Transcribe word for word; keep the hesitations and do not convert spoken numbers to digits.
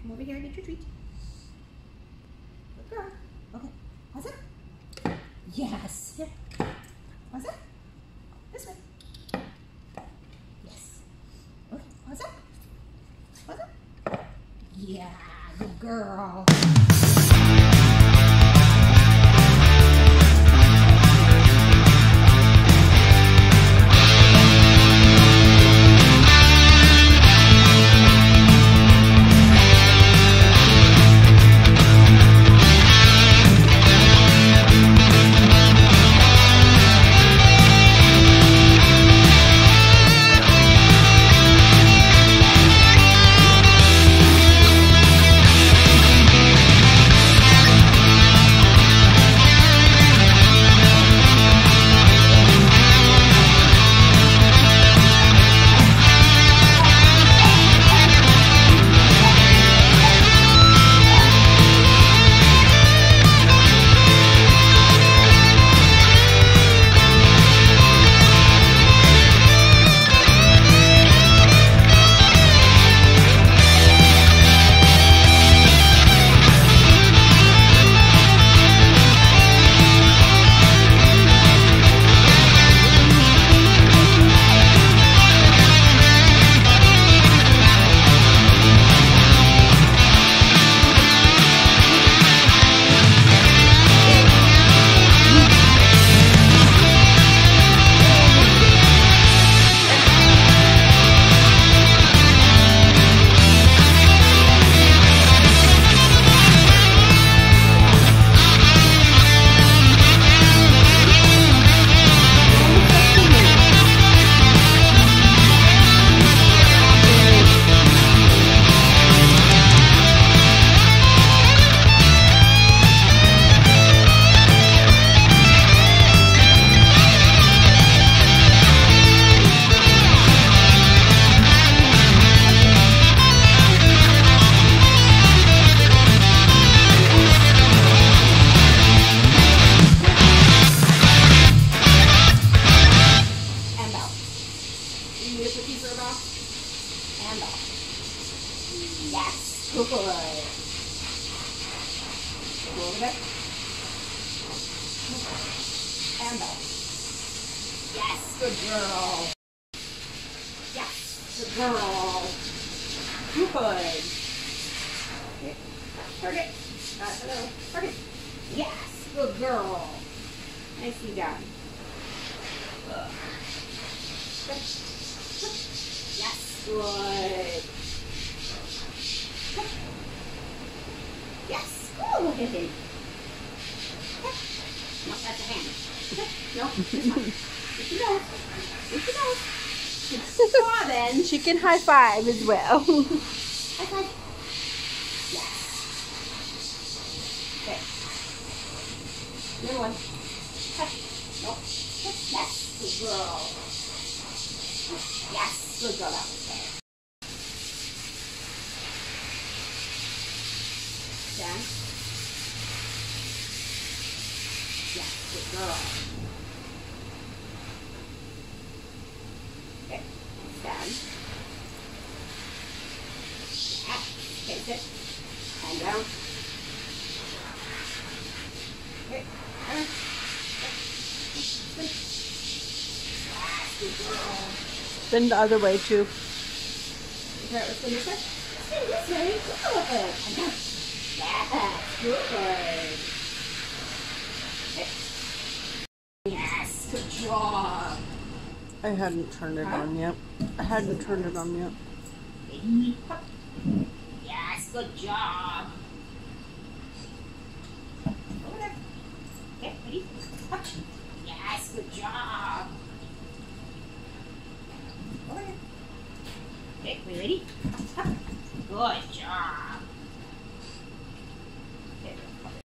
come over here and get your treat. Good girl. Okay, how's that? Yes. Here. How's that? This way. Yes. Okay, how's that? How's that? Yeah, good girl. And off. Yes, good boy. Go over there. And off. Yes, good girl. Yes, good girl. Good. Okay. Target. Uh, hello. Target. Yes, good girl. Nicely done. Good. Yes, good. Yes, good. No, that's a hand. No, this one. If you don't, if you don't. Come on then. She can high five as well. High five. Yes. Okay. Another one. Nope. Yes, good girl. Yes, good girl. That was better. Stand. Yes, good girl. Okay, stand. Yeah, okay, sit. And down. Okay, down. Good girl. Then the other way too. Okay, let's spin this way. Spin this way. Good. And down. Yeah, good. Okay. Yes, good job. I hadn't turned it Huh? on yet. I hadn't turned it on yet. Ready? Yes, good job. Over there. Okay, ready? Yes, good job. Over there. Okay, we ready? Good job.